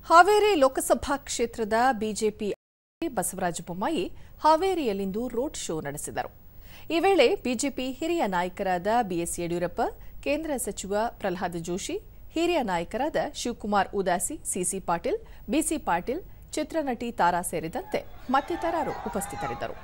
ಹಾವೇರಿ ಲೋಕಸಭಾ ಕ್ಷೇತ್ರದ ಬಿಜೆಪಿ ಬಸವರಾಜ ಬೊಮ್ಮಾಯಿ ಹಾವೇರಿಯಲ್ಲಿಂದು road show ನಡೆಸಿದರು. ಈ ವೇಳೆ ಬಿಜೆಪಿ ಹಿರಿಯ ನಾಯಕರಾದ ಬಿಎಸ್ ಯಡಿಯೂರಪ್ಪ, ಕೇಂದ್ರ ಸಚಿವ ಪ್ರಹ್ಲಾದ್ ಜೋಶಿ, ಹಿರಿಯ ನಾಯಕರಾದ ಶಿವಕುಮಾರ್ ಉದಾಸಿ, ಸಿಸಿ ಪಾಟೀಲ್, ಬಿಸಿ ಪಾಟೀಲ್, ಚಿತ್ರನಟಿ ತಾರಾ ಸೇರಿದಂತೆ ಮತ್ತಿತರರು ಉಪಸ್ಥಿತರಿದ್ದರು.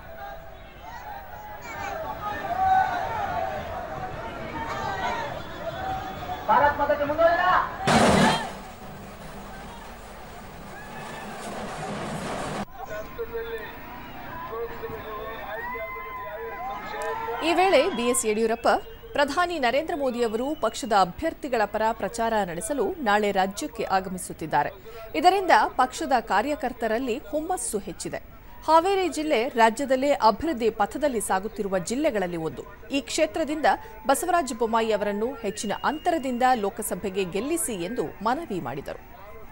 ಈ ವೇಳೆ ಬಿಎಸ್ ಯಡಿಯೂರಪ್ಪ, ಪ್ರಧಾನಿ ನರೇಂದ್ರ ಮೋದಿ ಅವರು ಪಕ್ಷದ ಅಭ್ಯರ್ಥಿಗಳ ಪರ ಪ್ರಚಾರ ನಡೆಸಲು ನಾಳೆ ರಾಜ್ಯಕ್ಕೆ ಆಗಮಿಸುತ್ತಿದ್ದಾರೆ. ಇದರಿಂದ ಪಕ್ಷದ ಕಾರ್ಯಕರ್ತರಲ್ಲಿ ಹುಮ್ಮಸ್ಸು ಹೆಚ್ಚಿದೆ. ಹಾವೇರಿ ಜಿಲ್ಲೆ ರಾಜ್ಯದಲ್ಲೇ ಅಭಿವೃದ್ಧಿ ಪಥದಲ್ಲಿ ಸಾಗುತ್ತಿರುವ ಜಿಲ್ಲೆಗಳಲ್ಲಿ ಒಂದು. ಈ ಕ್ಷೇತ್ರದಿಂದ ಬಸವರಾಜ ಬೊಮ್ಮಾಯಿ ಅವರನ್ನು ಹೆಚ್ಚಿನ ಅಂತರದಿಂದ ಲೋಕಸಭೆಗೆ ಗೆಲ್ಲಿಸಿ ಎಂದು ಮನವಿ ಮಾಡಿದರು.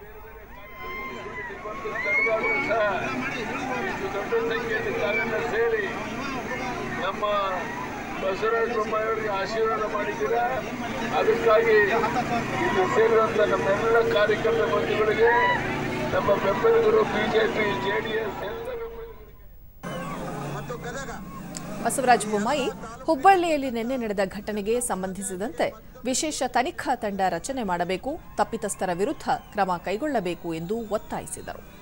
ನಮ್ಮ ಬಸವರಾಜ ಬೊಮ್ಮಾಯಿ ಅವರಿಗೆ ಆಶೀರ್ವಾದ ಮಾಡಿದ್ದೀರಾ. ಅದಕ್ಕಾಗಿ ಇಲ್ಲಿ ಸೇರಿದಂತ ನಮ್ಮೆಲ್ಲ ಕಾರ್ಯಕರ್ತ ಬಂಧುಗಳಿಗೆ, ನಮ್ಮ ಬೆಂಬಲಿಗರು, ಬಿಜೆಪಿ, ಜೆಡಿಎಸ್ ಎಲ್ಲ ಬಸವರಾಜ ಬೊಮ್ಮಾಯಿ ಹುಬ್ಬಳ್ಳಿಯಲ್ಲಿ ನಿನ್ನೆ ನಡೆದ ಘಟನೆಗೆ ಸಂಬಂಧಿಸಿದಂತೆ ವಿಶೇಷ ತನಿಖಾ ತಂಡ ರಚನೆ ಮಾಡಬೇಕು, ತಪ್ಪಿತಸ್ಥರ ವಿರುದ್ಧ ಕ್ರಮ ಕೈಗೊಳ್ಳಬೇಕು ಎಂದು ಒತ್ತಾಯಿಸಿದರು.